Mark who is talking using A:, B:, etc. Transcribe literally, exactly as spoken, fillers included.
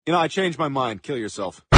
A: You know, I changed my mind. Kill yourself.